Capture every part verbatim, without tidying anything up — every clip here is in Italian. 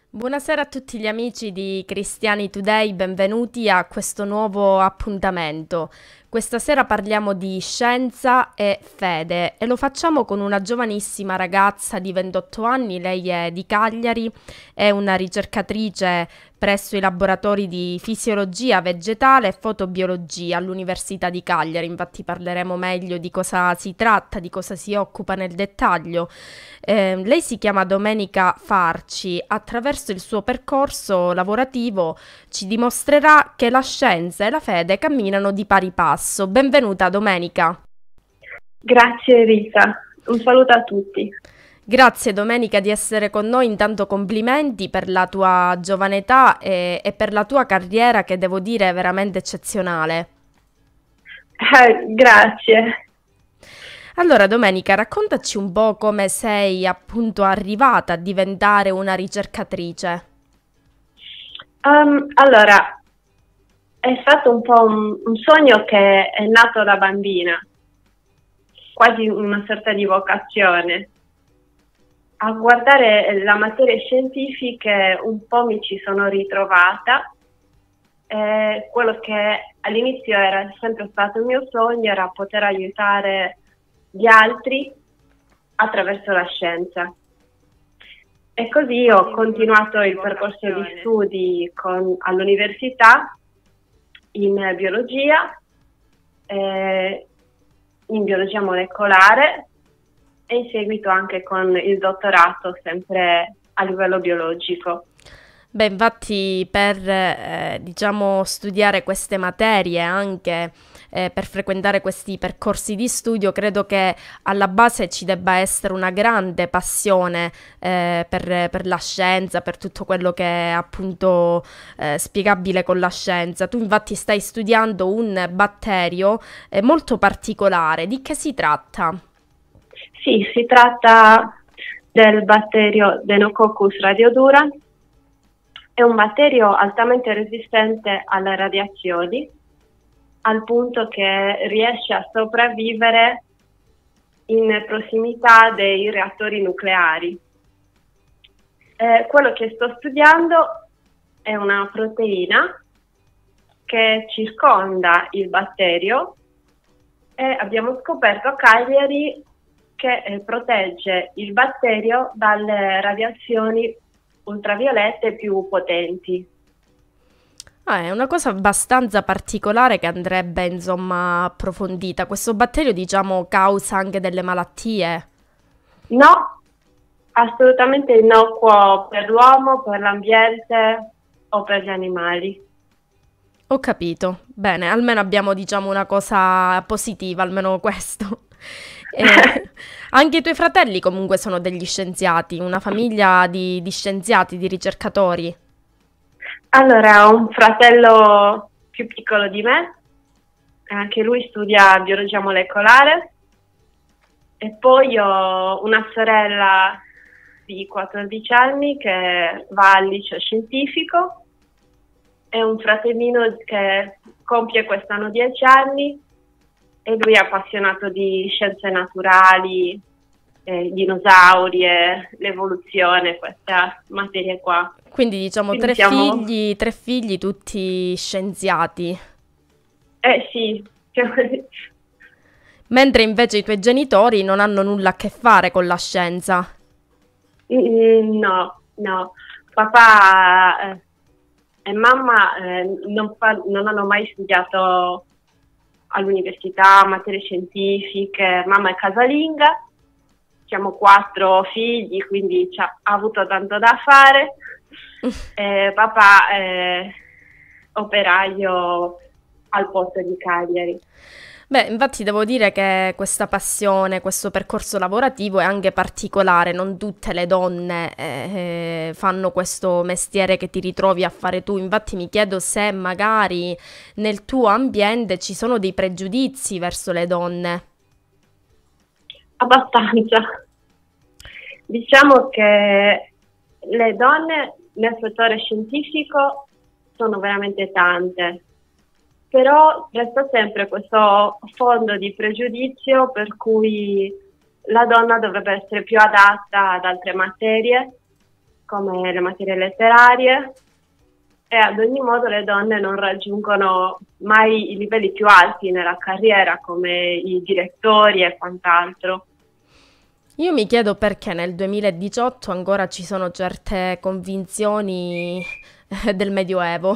Buonasera a tutti gli amici di Cristiani Today, benvenuti a questo nuovo appuntamento. Questa sera parliamo di scienza e fede e lo facciamo con una giovanissima ragazza di ventotto anni, lei è di Cagliari, è una ricercatrice presso i laboratori di fisiologia vegetale e fotobiologia all'Università di Cagliari. Infatti parleremo meglio di cosa si tratta, di cosa si occupa nel dettaglio. Eh, lei si chiama Domenica Farci. Attraverso il suo percorso lavorativo ci dimostrerà che la scienza e la fede camminano di pari passo. Benvenuta Domenica. Grazie Rita, un saluto a tutti. Grazie Domenica di essere con noi, intanto complimenti per la tua giovane età e, e per la tua carriera che devo dire è veramente eccezionale. Eh, grazie. Allora Domenica, raccontaci un po' come sei appunto arrivata a diventare una ricercatrice. Um, allora, è stato un po' un, un sogno che è nato da bambina, quasi una sorta di vocazione. A guardare la materie scientifiche un po' mi ci sono ritrovata. Eh, quello che all'inizio era sempre stato il mio sogno era poter aiutare gli altri attraverso la scienza. E così ho continuato il percorso di studi con, all'università in biologia, eh, in biologia molecolare e in seguito anche con il dottorato sempre a livello biologico. Beh, infatti per eh, diciamo studiare queste materie, anche eh, per frequentare questi percorsi di studio, credo che alla base ci debba essere una grande passione eh, per, per la scienza, per tutto quello che è appunto eh, spiegabile con la scienza. Tu infatti stai studiando un batterio eh, molto particolare. Di che si tratta? Sì, si tratta del batterio Deinococcus radiodurans. È un batterio altamente resistente alle radiazioni, al punto che riesce a sopravvivere in prossimità dei reattori nucleari. Eh, quello che sto studiando è una proteina che circonda il batterio e abbiamo scoperto a Cagliari che eh, protegge il batterio dalle radiazioni ultraviolette più potenti. Ah, è una cosa abbastanza particolare che andrebbe, insomma, approfondita. Questo batterio, diciamo, causa anche delle malattie? No, assolutamente innocuo per l'uomo, per l'ambiente o per gli animali. Ho capito. Bene, almeno abbiamo, diciamo, una cosa positiva, almeno questo. E anche i tuoi fratelli comunque sono degli scienziati, una famiglia di, di scienziati, di ricercatori. Allora, ho un fratello più piccolo di me, anche lui studia biologia molecolare, e poi ho una sorella di quattordici anni che va al liceo scientifico e un fratellino che compie quest'anno dieci anni e lui è appassionato di scienze naturali, eh, dinosauri, e l'evoluzione, questa materia qua. Quindi diciamo Quindi tre siamo... figli, tre figli tutti scienziati. Eh sì, Mentre invece i tuoi genitori non hanno nulla a che fare con la scienza. Mm, no, no. Papà eh, e mamma eh, non, fa- non hanno mai studiato all'università materie scientifiche. Mamma è casalinga, siamo quattro figli, quindi c'ha- ha avuto tanto da fare. Eh, papà è operaio al porto di Cagliari. Beh, infatti devo dire che questa passione, questo percorso lavorativo è anche particolare, non tutte le donne eh, eh, fanno questo mestiere che ti ritrovi a fare tu, infatti mi chiedo se magari nel tuo ambiente ci sono dei pregiudizi verso le donne. Abbastanza. Diciamo che le donne nel settore scientifico sono veramente tante, però resta sempre questo fondo di pregiudizio per cui la donna dovrebbe essere più adatta ad altre materie come le materie letterarie, e ad ogni modo le donne non raggiungono mai i livelli più alti nella carriera, come i direttori e quant'altro. Io mi chiedo perché nel duemiladiciotto ancora ci sono certe convinzioni eh, del Medioevo.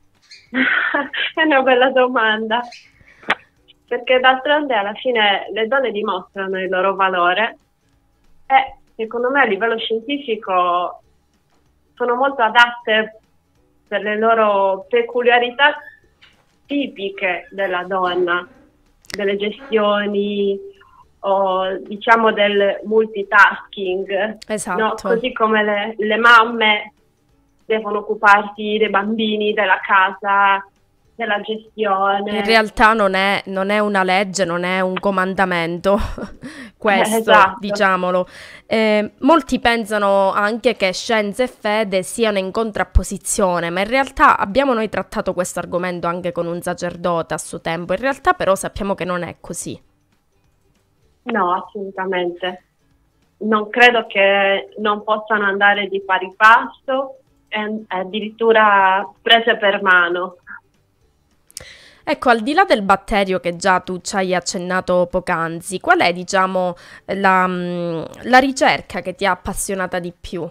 È una bella domanda, perché d'altronde alla fine le donne dimostrano il loro valore e secondo me a livello scientifico sono molto adatte per le loro peculiarità tipiche della donna, delle gestioni o diciamo del multitasking, Esatto. no? Così come le, le mamme devono occuparsi dei bambini, della casa, della gestione. In realtà non è, non è una legge, non è un comandamento, questo, Esatto. diciamolo. Eh, molti pensano anche che scienza e fede siano in contrapposizione, ma in realtà abbiamo noi trattato questo argomento anche con un sacerdote a suo tempo, in realtà però sappiamo che non è così. No, assolutamente. Non credo che non possano andare di pari passo e addirittura prese per mano. Ecco, al di là del batterio che già tu ci hai accennato poc'anzi, qual è, diciamo, la, mm, la ricerca che ti ha appassionata di più?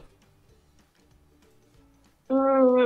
Mm,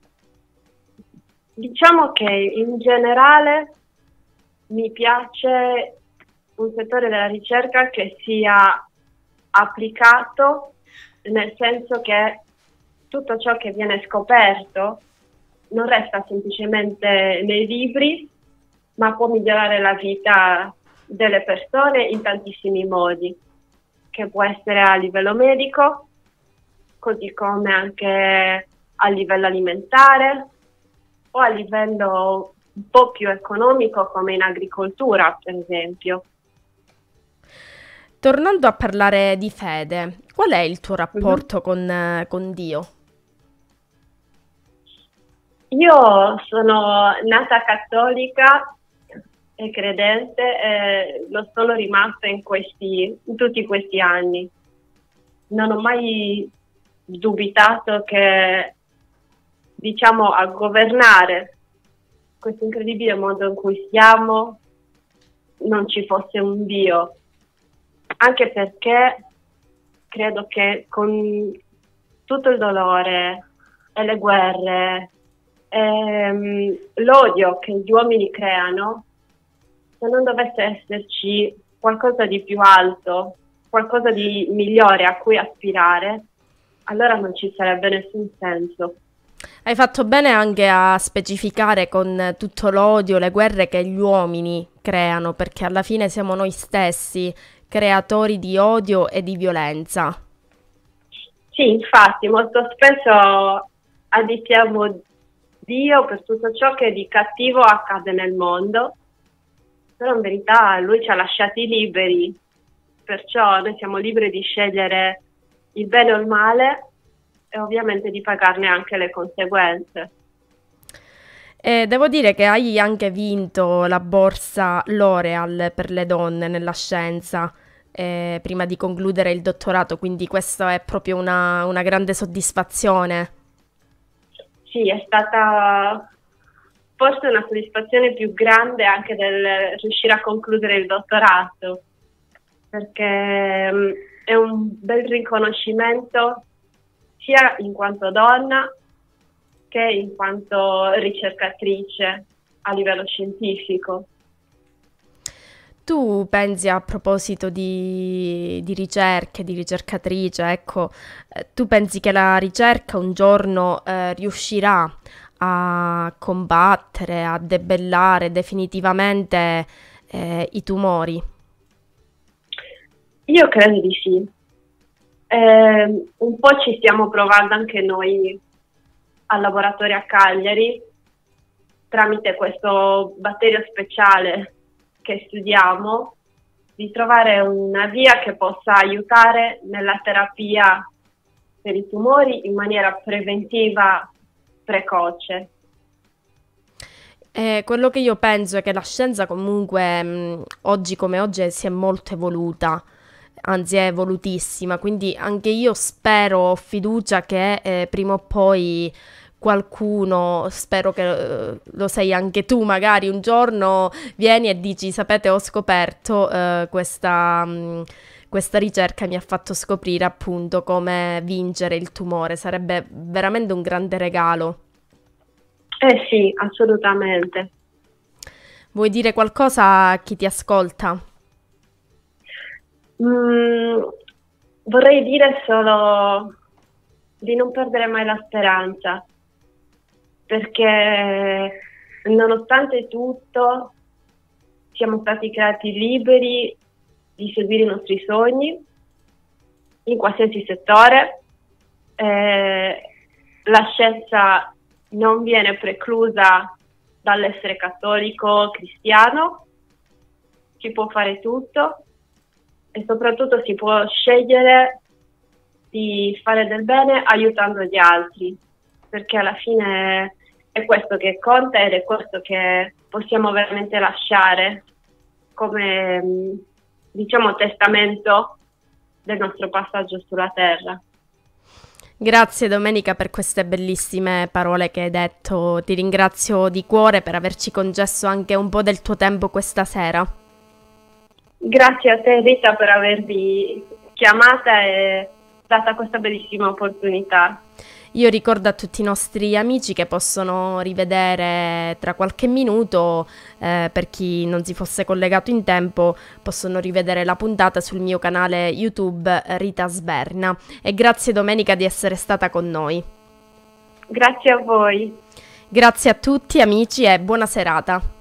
diciamo che in generale mi piace un settore della ricerca che sia applicato, nel senso che tutto ciò che viene scoperto non resta semplicemente nei libri, ma può migliorare la vita delle persone in tantissimi modi, che può essere a livello medico, così come anche a livello alimentare o a livello un po' più economico come in agricoltura, per esempio. Tornando a parlare di fede, qual è il tuo rapporto mm-hmm. con, eh, con Dio? Io sono nata cattolica e credente e lo sono rimasta in, questi, in tutti questi anni. Non ho mai dubitato che, diciamo, a governare questo incredibile mondo in cui siamo non ci fosse un Dio. Anche perché credo che con tutto il dolore e le guerre ehm, l'odio che gli uomini creano, se non dovesse esserci qualcosa di più alto, qualcosa di migliore a cui aspirare, allora non ci sarebbe nessun senso. Hai fatto bene anche a specificare con tutto l'odio, le guerre che gli uomini creano, perché alla fine siamo noi stessi creatori di odio e di violenza. Sì, infatti, molto spesso additiamo Dio per tutto ciò che di cattivo accade nel mondo, però in verità Lui ci ha lasciati liberi, perciò noi siamo liberi di scegliere il bene o il male e ovviamente di pagarne anche le conseguenze. E devo dire che hai anche vinto la borsa L'Oreal per le donne nella scienza eh, prima di concludere il dottorato, quindi questa è proprio una, una grande soddisfazione. Sì, è stata forse una soddisfazione più grande anche del riuscire a concludere il dottorato, perché um, è un bel riconoscimento sia in quanto donna che in quanto ricercatrice a livello scientifico. Tu pensi, a proposito di, di ricerche, di ricercatrice, ecco, eh, tu pensi che la ricerca un giorno eh, riuscirà a combattere, a debellare definitivamente eh, i tumori? Io credo di sì. Eh, un po' ci stiamo provando anche noi al laboratorio a Cagliari tramite questo batterio speciale che studiamo, di trovare una via che possa aiutare nella terapia per i tumori in maniera preventiva precoce. Eh, quello che io penso è che la scienza comunque mh, oggi come oggi si è molto evoluta. anzi è evolutissima, quindi anche io spero, ho fiducia che eh, prima o poi qualcuno, spero che eh, lo sei anche tu, magari un giorno vieni e dici, sapete, ho scoperto eh, questa, mh, questa ricerca mi ha fatto scoprire appunto come vincere il tumore, sarebbe veramente un grande regalo. Eh sì, assolutamente. Vuoi dire qualcosa a chi ti ascolta? Mm, vorrei dire solo di non perdere mai la speranza, perché nonostante tutto siamo stati creati liberi di seguire i nostri sogni in qualsiasi settore. Eh, la scienza non viene preclusa dall'essere cattolico, cristiano, si può fare tutto e soprattutto si può scegliere di fare del bene aiutando gli altri, perché alla fine è questo che conta ed è questo che possiamo veramente lasciare come, diciamo, testamento del nostro passaggio sulla terra. Grazie Domenica per queste bellissime parole che hai detto, ti ringrazio di cuore per averci concesso anche un po' del tuo tempo questa sera. Grazie a te Rita per avermi chiamata e data questa bellissima opportunità. Io ricordo a tutti i nostri amici che possono rivedere tra qualche minuto, eh, per chi non si fosse collegato in tempo, possono rivedere la puntata sul mio canale YouTube Rita Sberna. E grazie Domenica di essere stata con noi. Grazie a voi. Grazie a tutti amici e buona serata.